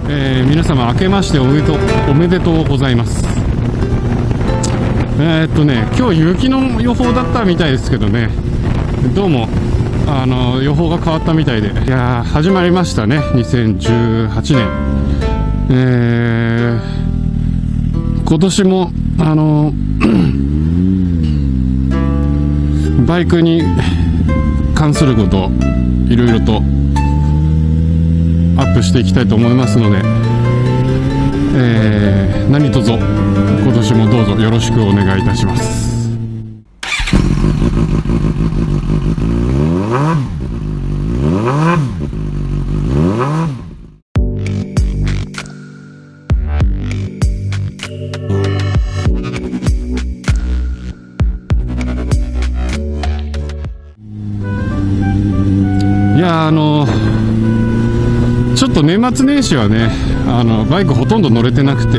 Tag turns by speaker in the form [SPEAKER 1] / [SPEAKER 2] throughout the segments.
[SPEAKER 1] 皆様明けましておめでとうございます。今日雪の予報だったみたいですけどね、どうも予報が変わったみたいで、いやー始まりましたね、2018年。今年もバイクに関することをいろいろとアップしていきたいと思いますので、何卒今年もどうぞよろしくお願いいたします。いやちょっと年末年始はねバイクほとんど乗れてなくて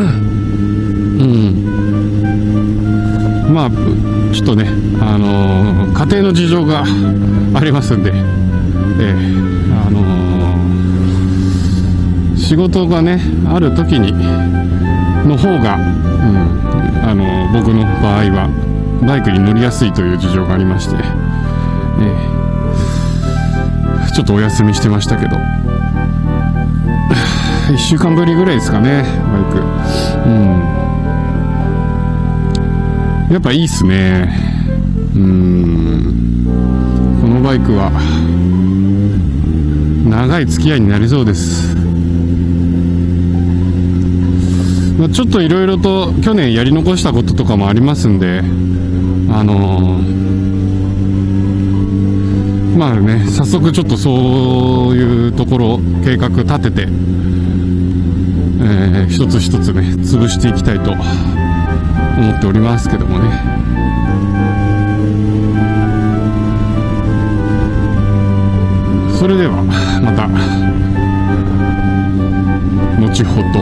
[SPEAKER 1] まあちょっとね家庭の事情がありますんで、仕事がねある時にの方が、僕の場合はバイクに乗りやすいという事情がありまして、ちょっとお休みしてましたけど1週間ぶりぐらいですかね、バイク。やっぱいいっすね。このバイクは長い付き合いになりそうです。ちょっといろいろと去年やり残したこととかもありますんで、まあね、早速ちょっとそういうところを計画立てて、一つ一つね潰していきたいと思っておりますけどもね。それではまた後ほど。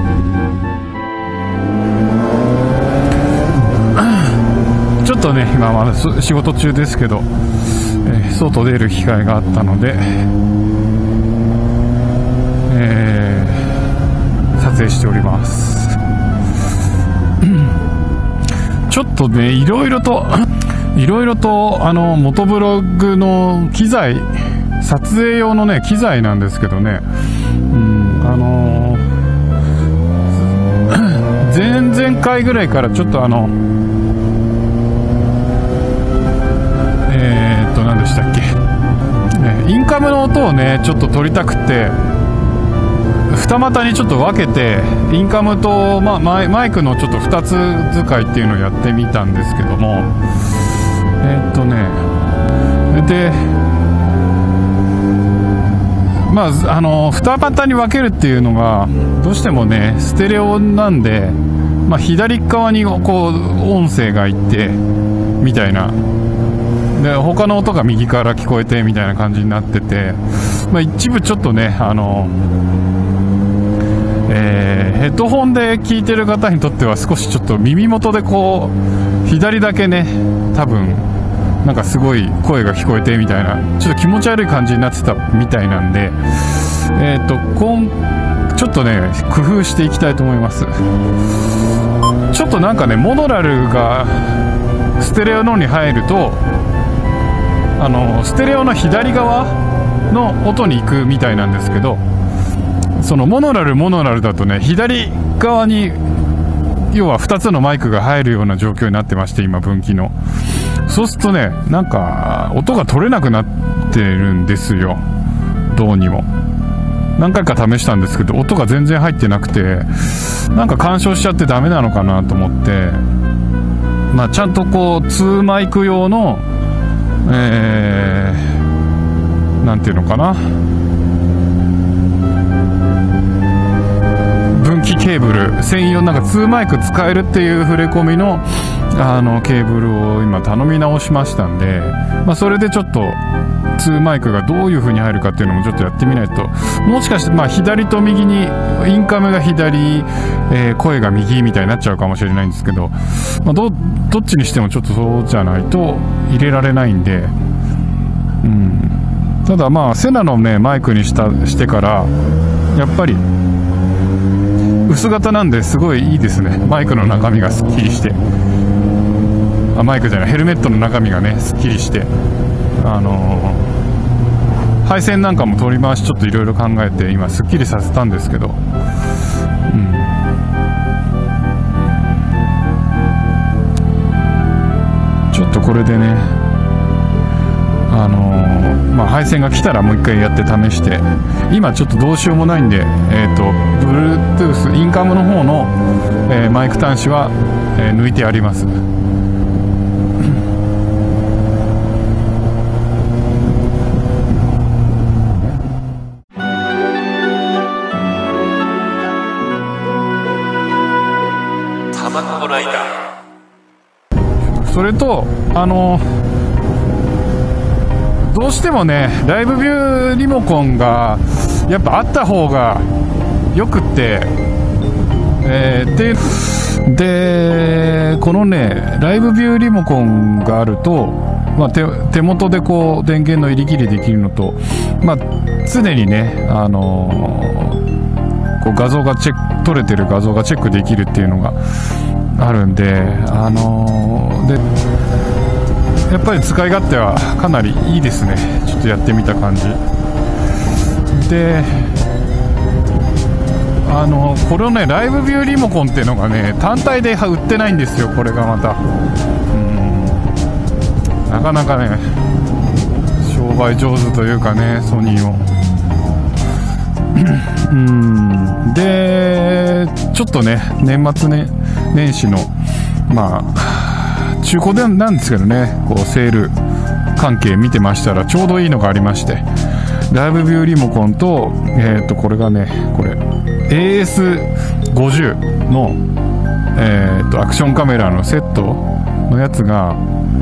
[SPEAKER 1] ちょっとね今まだ仕事中ですけど、外出る機会があったので、撮影しております。ちょっとねいろいろとモトブログの機材、撮影用のね機材なんですけどね、前々回ぐらいからちょっと何でしたっけ、インカムの音をねちょっと取りたくて二股にちょっと分けてインカムと、マイクのちょっと2つ使いっていうのをやってみたんですけども、で二股に分けるっていうのがどうしてもねステレオなんで、左側にこう音声がいってみたいなで他の音が右から聞こえてみたいな感じになってて、一部ちょっとねヘッドホンで聞いてる方にとっては少しちょっと耳元でこう左だけね多分なんかすごい声が聞こえてみたいなちょっと気持ち悪い感じになってたみたいなんで、ちょっとね工夫していきたいと思います。ちょっとなんかねモノラルがステレオのに入るとステレオの左側の音に行くみたいなんですけど、そのモノラルだとね左側に要は2つのマイクが入るような状況になってまして、今分岐のそうするとねなんか音が取れなくなってるんですよ。どうにも何回か試したんですけど音が全然入ってなくて、なんか干渉しちゃってダメなのかなと思って、ちゃんとこう2マイク用のなんていうのかな、分岐ケーブル専用なんか2マイク使えるっていう触れ込みのケーブルを今頼み直しましたんで、それでちょっと2マイクがどういう風に入るかっていうのもちょっとやってみないと、もしかして左と右にインカムが左、声が右みたいになっちゃうかもしれないんですけど、どっちにしてもちょっとそうじゃないと入れられないんで、ただセナのねマイクにしてからやっぱり薄型なんですごいいいですね。マイクの中身がすっきりして、マイクじゃない、ヘルメットの中身がねすっきりして、配線なんかも取り回しちょっといろいろ考えて今すっきりさせたんですけど、ちょっとこれでね、配線が来たらもう一回やって試して、今ちょっとどうしようもないんで、Bluetooth インカムの方の、マイク端子は、抜いてあります。それとどうしてもねライブビューリモコンがやっぱあった方がよくって、でこのねライブビューリモコンがあると、手元でこう電源の入り切りできるのと、常にねこう画像が撮れてる画像がチェックできるっていうのがあるんで、でやっぱり使い勝手はかなりいいですね。ちょっとやってみた感じで、これをねライブビューリモコンっていうのがね単体で売ってないんですよ。これがまたなかなかね商売上手というかね、ソニーをでちょっとね年末ね年始の中古でなんですけどね、こうセール関係見てましたらちょうどいいのがありまして、ライブビューリモコンとこれがねこれ AS50 のアクションカメラのセットのやつが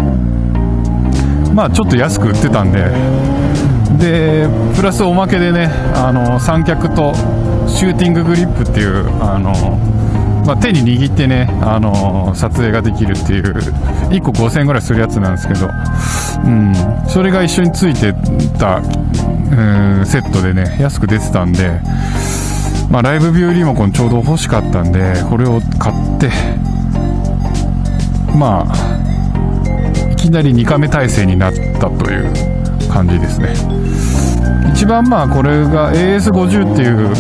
[SPEAKER 1] ちょっと安く売ってたんで、プラスおまけでね三脚とシューティンググリップっていう手に握ってね撮影ができるっていう1個5000円ぐらいするやつなんですけど、それが一緒についてた、セットでね安く出てたんで、ライブビューリモコンちょうど欲しかったんでこれを買って、いきなり2カメ体制になったという感じですね。一番これが AS50 っていう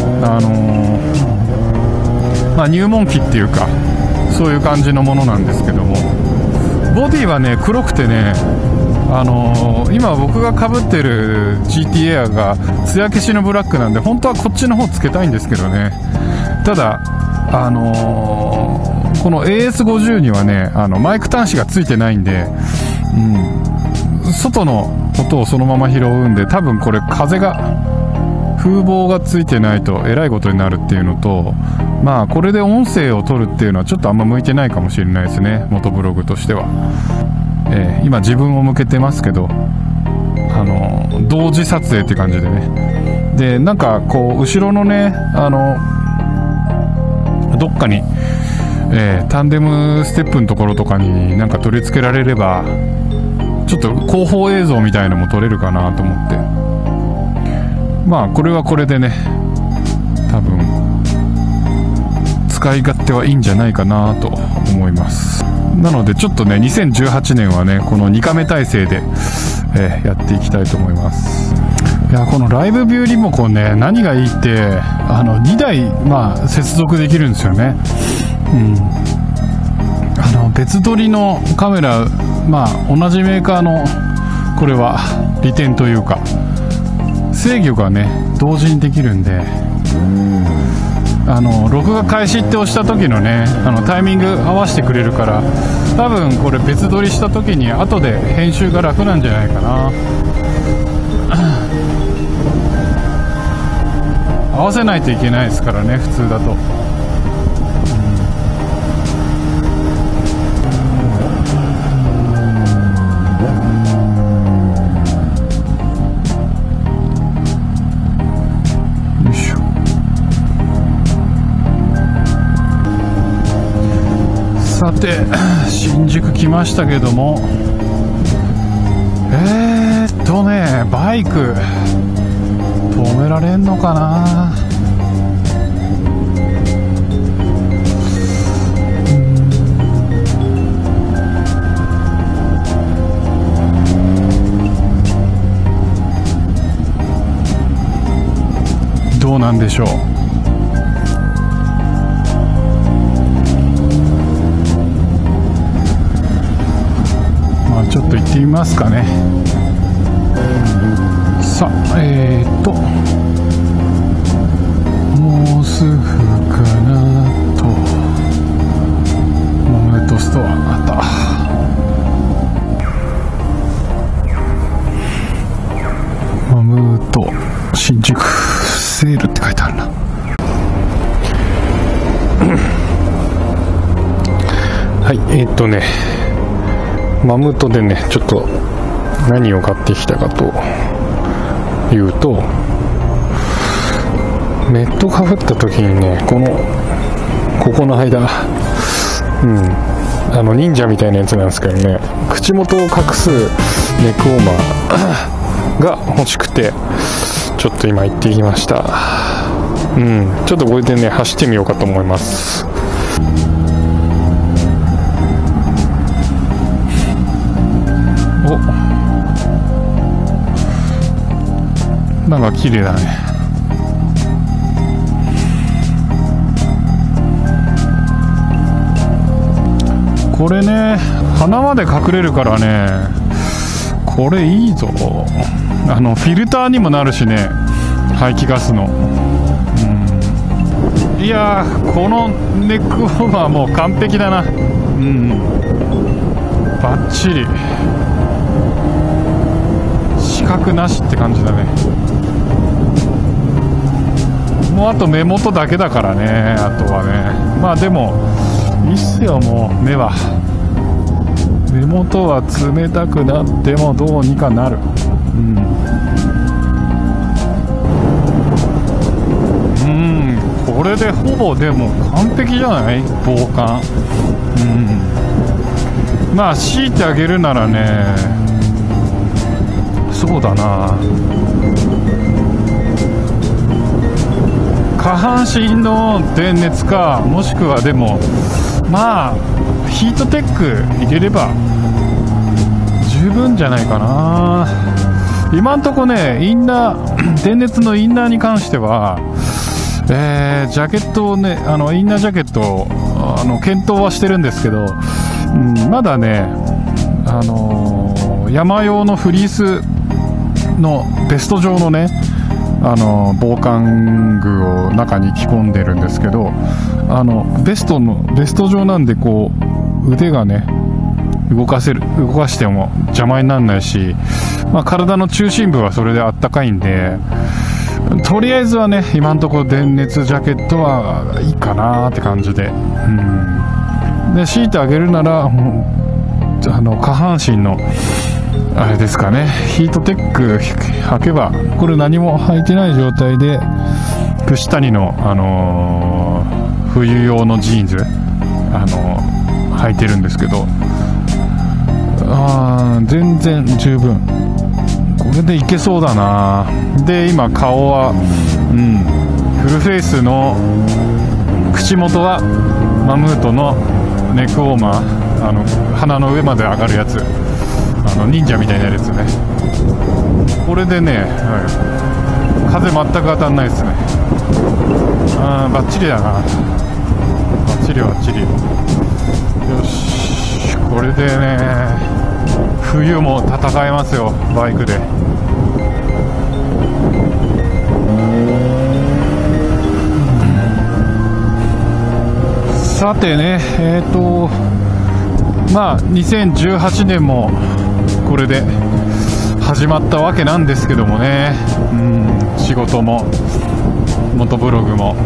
[SPEAKER 1] 入門機っていうかそういう感じのものなんですけども、ボディはね黒くてね、今僕が被ってる GT エアが艶消しのブラックなんで本当はこっちの方つけたいんですけどね、ただこの AS50 にはねマイク端子がついてないんで、外の音をそのまま拾うんで、多分これ風防がついてないとえらいことになるっていうのと、これで音声を取るっていうのはちょっとあんま向いてないかもしれないですね、元ブログとしては。今自分を向けてますけど同時撮影って感じでね、でなんかこう後ろのねどっかに、タンデムステップのところとかになんか取り付けられればちょっと後方映像みたいのも撮れるかなと思って、これはこれでね多分使い勝手はいいんじゃないかなと思います。なのでちょっとね2018年はねこの2カメ体制で、やっていきたいと思います。いやこのライブビューリモコンね何がいいって2台接続できるんですよね。別撮りのカメラ同じメーカーのこれは利点というか制御がね同時にできるんで、録画開始って押した時のねタイミング合わせてくれるから、多分これ別撮りした時に後で編集が楽なんじゃないかな。合わせないといけないですからね普通だと。さて新宿来ましたけども、バイク止められんのかな。 なんでしょう。まあちょっと行ってみますかね。さあもうすぐかなと。マムートストアあった。マムート新宿セールって書いてあるな。はいマムートでね、ちょっと何を買ってきたかというと、メットかぶった時にね、ここの間、忍者みたいなやつなんですけどね、口元を隠すネックウォーマーが欲しくて、ちょっと今行ってきました。ちょっとこれでね、走ってみようかと思います。お、なんか綺麗だね。これね、鼻まで隠れるからね、これいいぞ。フィルターにもなるしね、排気ガスの。いやー、このネックウォーマーもう完璧だな。バッチリ。死角なしって感じだね。もうあと目元だけだからね、あとはね。まあでもいいっすよ、もう目は。目元は冷たくなってもどうにかなる。これでほぼでも完璧じゃない？防寒。まあ強いてあげるならね、そうだな、下半身の電熱か、もしくはでもまあヒートテック入れれば十分じゃないかな。今んとこね、インナー電熱のインナーに関してはジャケットをね、インナージャケットを検討はしてるんですけど、まだね、山用のフリースのベスト状のね、防寒具を中に着込んでるんですけど、ベスト状なんで、こう腕がね動かしても邪魔にならないし、体の中心部はそれであったかいんで、とりあえずはね、今のところ電熱ジャケットはいいかなって感じで、で強いてあげるなら下半身のあれですかね、ヒートテック履けば、これ何も履いてない状態で串谷の、冬用のジーンズ履いてるんですけど、全然十分これでいけそうだな。で今顔はフルフェイスの、口元はマムートのネックウォーマー、鼻の上まで上がるやつ、忍者みたいなやつね。これでね、風全く当たんないですね。バッチリだな。バッチリバッチリ。よし、これでね、冬も戦えますよ、バイクで。さてね、2018年もこれで始まったわけなんですけどもね、仕事もモトブログも、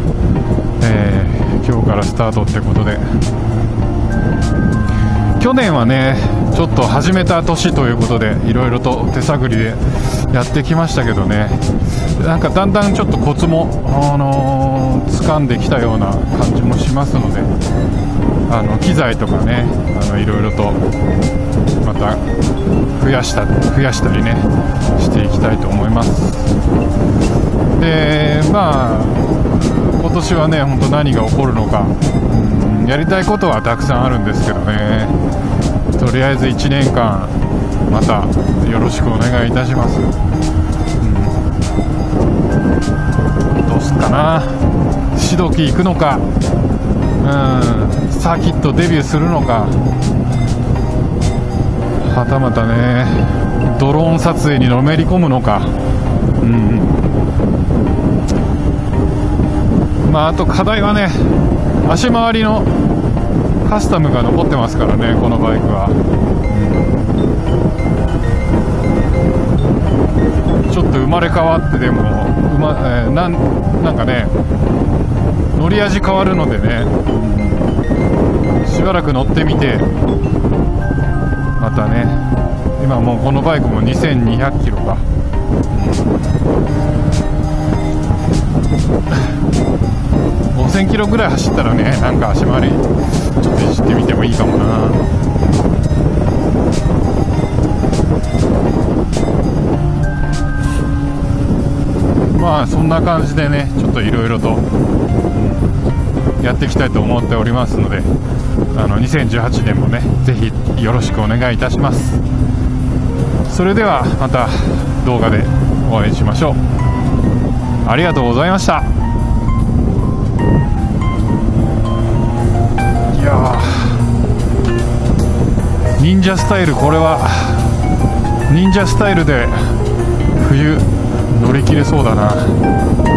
[SPEAKER 1] 今日からスタートってことで、去年はねちょっと始めた年ということで、いろいろと手探りでやってきましたけどね、なんかだんだんちょっとコツも、掴んできたような感じもしますので、機材とかね、いろいろとまた増やしたりねしていきたいと思います。で今年はね、本当何が起こるのか、やりたいことはたくさんあるんですけどね、とりあえず1年間またよろしくお願いいたします。どどうすっかな。シドキ行くのか、サーキットデビューするのか、はたまたねドローン撮影にのめり込むのか。あと課題はね、足回りのカスタムが残ってますからね、このバイクは。ちょっと生まれ変わってでもなんかね乗り味変わるのでね、しばらく乗ってみて、またね、今もうこのバイクも2200キロか、5000キロぐらい走ったらね、なんか足回りちょっといじってみてもいいかもな。そんな感じでね、ちょっといろいろとやっていきたいと思っておりますので、2018年もねぜひよろしくお願いいたします。それではまた動画でお会いしましょう。ありがとうございました。いやー、忍者スタイル、これは忍者スタイルで冬乗り切れそうだな。